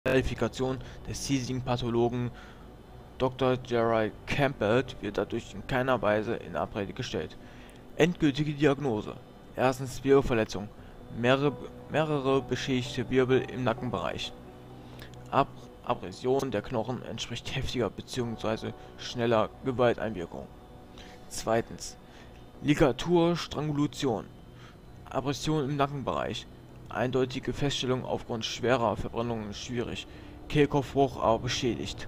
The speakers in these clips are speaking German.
Qualifikation des hiesigen Pathologen Dr. Gerald Campbell wird dadurch in keiner Weise in Abrede gestellt. Endgültige Diagnose: Erstens Wirbelverletzung, mehrere beschädigte Wirbel im Nackenbereich. Abrasion der Knochen entspricht heftiger bzw. schneller Gewalteinwirkung. Zweitens Ligaturstrangulation, Abrasion im Nackenbereich. Eindeutige Feststellung aufgrund schwerer Verbrennungen schwierig. Kehlkopfbruch aber bestätigt.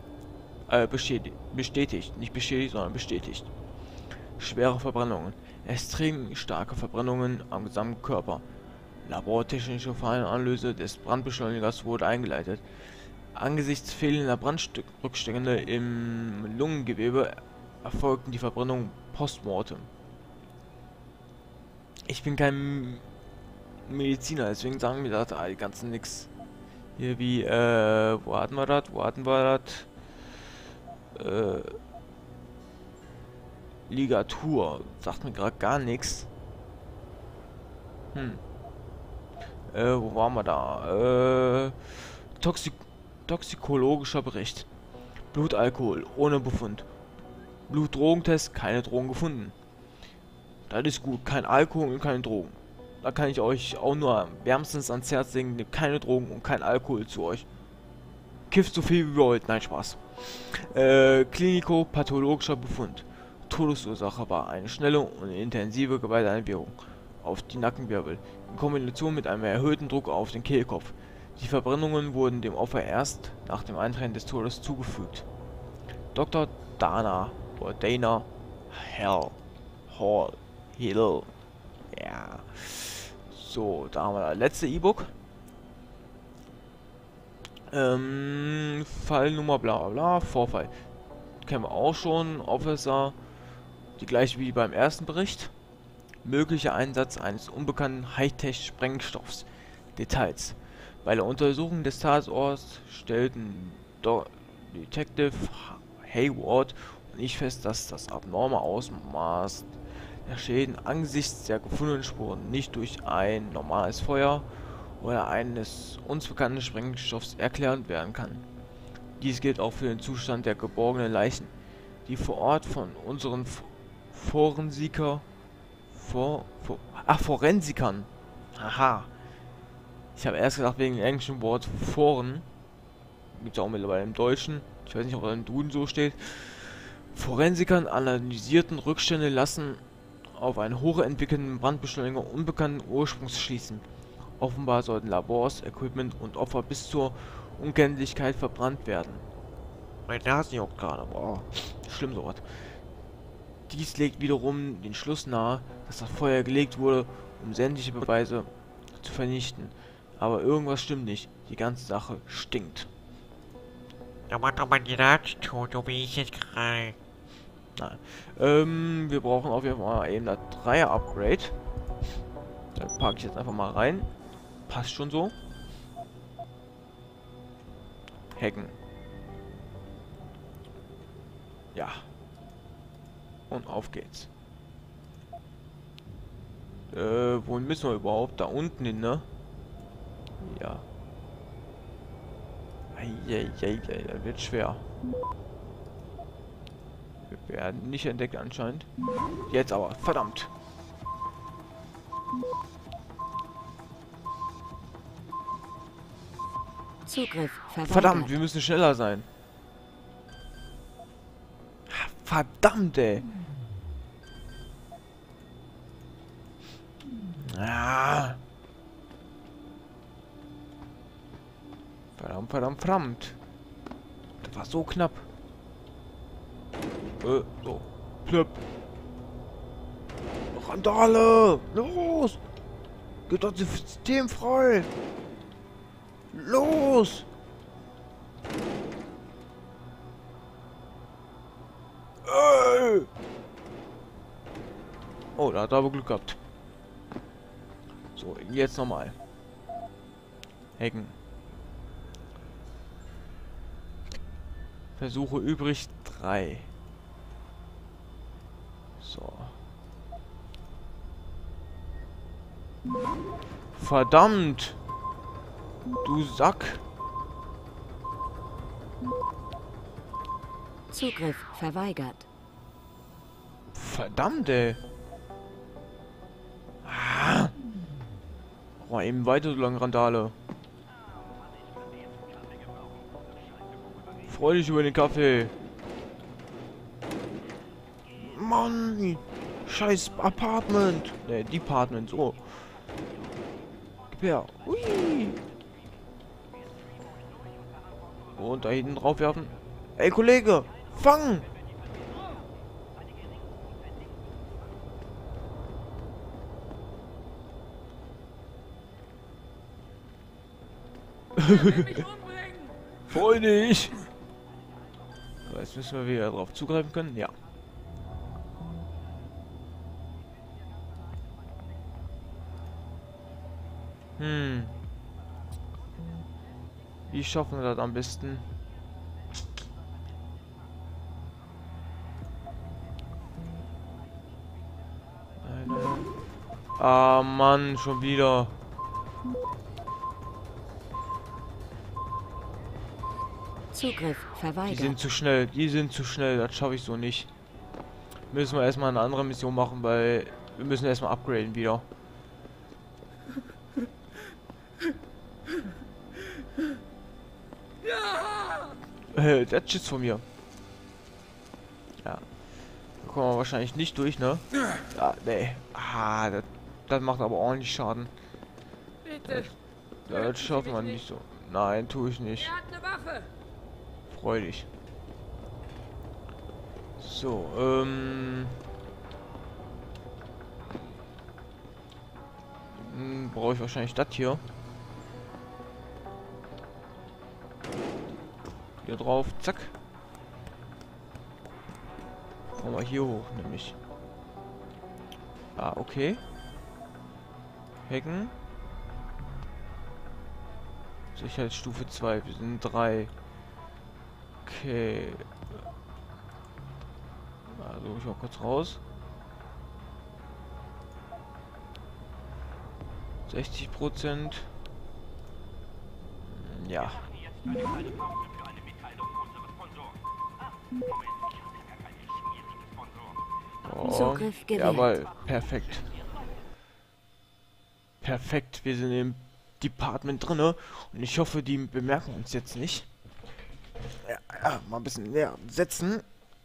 Bestätigt. Nicht beschädigt, sondern bestätigt. Schwere Verbrennungen. Extrem starke Verbrennungen am gesamten Körper. Labortechnische Fallanalyse des Brandbeschleunigers wurde eingeleitet. Angesichts fehlender Brandrückstände im Lungengewebe erfolgten die Verbrennungen postmortem. Ich bin kein Mediziner, deswegen sagen wir da die ganzen nix. Hier wie, wo hatten wir das? Ligatur. Sagt mir gerade gar nichts. Wo waren wir da? Toxikologischer Bericht. Blutalkohol, ohne Befund. Blutdrogentest, keine Drogen gefunden. Das ist gut, kein Alkohol und keine Drogen. Da kann ich euch auch nur wärmstens ans Herz legen, nehmt keine Drogen und kein Alkohol zu euch. Kifft so viel wie ihr wollt, nein, Spaß. Klinikopathologischer Befund. Todesursache war eine schnelle und intensive Gewalteinwirkung auf die Nackenwirbel, in Kombination mit einem erhöhten Druck auf den Kehlkopf. Die Verbrennungen wurden dem Opfer erst nach dem Eintreten des Todes zugefügt. Dr. Dana Hall. Ja. So, da haben wir das letzte E-Book. Fallnummer bla bla bla, Vorfall. Kennen wir auch schon. Officer, die gleiche wie beim ersten Bericht. Möglicher Einsatz eines unbekannten Hightech-Sprengstoffs. Details. Bei der Untersuchung des Tatorts stellten Detective Hayward und ich fest, dass das abnorme Ausmaß der Schäden angesichts der gefundenen Spuren nicht durch ein normales Feuer oder eines uns bekannten Sprengstoffs erklärt werden kann. Dies gilt auch für den Zustand der geborgenen Leichen, die vor Ort von unseren Forensikern. Haha. Ich habe erst gedacht wegen dem englischen Wort Foren. Gibt es auch mittlerweile im Deutschen. Ich weiß nicht, ob das im Duden so steht. Forensikern analysierten Rückstände lassen auf einen hochentwickelten Brandbeschleuniger unbekannten Ursprungs schließen. Offenbar sollten Labors, Equipment und Opfer bis zur Unkenntlichkeit verbrannt werden. Mein Nase juckt gerade, boah. Schlimm sowas. Dies legt wiederum den Schluss nahe, dass das Feuer gelegt wurde, um sämtliche Beweise zu vernichten. Aber irgendwas stimmt nicht. Die ganze Sache stinkt. Da macht doch mal die Latschton, so wie ich jetzt gerade. Nein. Wir brauchen auf jeden Fall eben das 3er Upgrade. Dann packe ich jetzt einfach mal rein. Passt schon so. Hacken. Ja. Und auf geht's. Wohin müssen wir überhaupt? Da unten hin, ne? Ja. Eieiei, das wird schwer. Wir werden nicht entdeckt anscheinend. Jetzt aber, verdammt. Zugriff verweigert. Verdammt, wir müssen schneller sein. Verdammt, ey. Ah. Verdammt. Das war so knapp. So. Plöpp. Randale! Los! Geht das System frei! Los! Oh, da hat er aber Glück gehabt. So, jetzt nochmal. Hacken. Versuche übrig 3. So. Verdammt! Du Sack! Zugriff verweigert. Verdammt, ey. Ah. Oh, eben weiter so lange Randale. Freu dich über den Kaffee. Mann. Scheiß Apartment. Ne, Department, so. Gib her. Ui. Und da hinten drauf werfen. Ey, Kollege. Fang. Freu dich. So, jetzt müssen wir wieder drauf zugreifen können. Ja. Wie schaffen wir das am besten? Ah, Mann, schon wieder. Zugriff Die verweigert. sind zu schnell, das schaffe ich so nicht. Müssen wir erstmal eine andere Mission machen, weil wir müssen erstmal upgraden wieder. Der Schiss von mir. Ja. Da kommen wir wahrscheinlich nicht durch, ne? Ja, nee. Ah, das macht aber ordentlich Schaden. Bitte. Das schaffen wir nicht so. Nein, tue ich nicht. Er hat eine Waffe. Freu dich. So, brauche ich wahrscheinlich das hier. Hier drauf, zack. Machen wir hier hoch, nämlich. Ah, okay. Hacken. Sicherheitsstufe 2, wir sind 3. Okay. Also ich mal kurz raus. 60%. Ja. Oh, Zugriff gewährt. jawohl, perfekt. Perfekt, wir sind im Department drinne und ich hoffe, die bemerken uns jetzt nicht. Ja, mal ein bisschen näher setzen.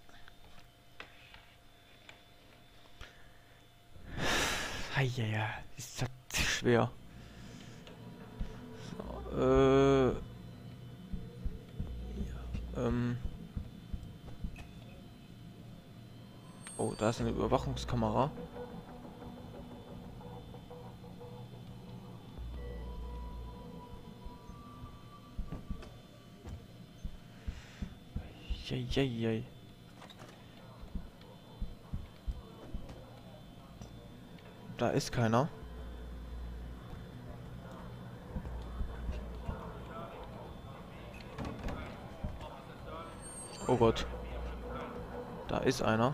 Ja, ist das schwer. So, ja, oh, da ist eine Überwachungskamera. Jei. Da ist keiner. Oh Gott. Da ist einer.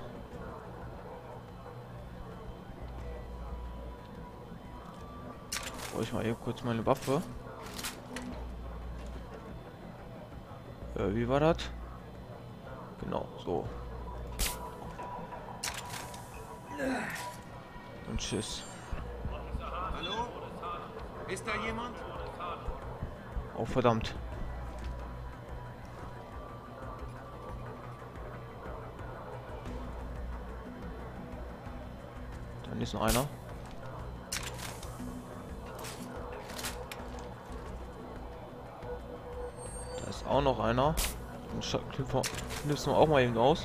Brauche ich mal eben kurz meine Waffe. Wie war das? Genau, so. Und tschüss. Hallo? Ist da jemand? Oh, verdammt. Dann ist noch einer. Da ist auch noch einer. Den knippst du auch mal eben aus.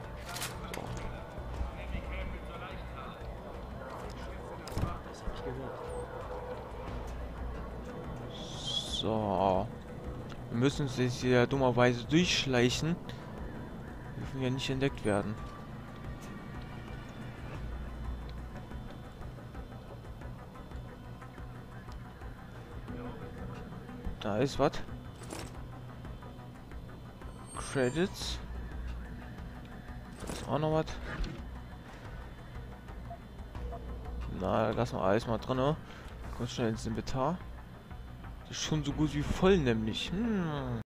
So. Wir müssen uns jetzt hier dummerweise durchschleichen. Wir dürfen ja nicht entdeckt werden. Da ist was. Credits. Da ist auch noch was. Na, lassen wir alles mal drin. Kurz schnell ins Inventar. Das ist schon so gut wie voll, nämlich.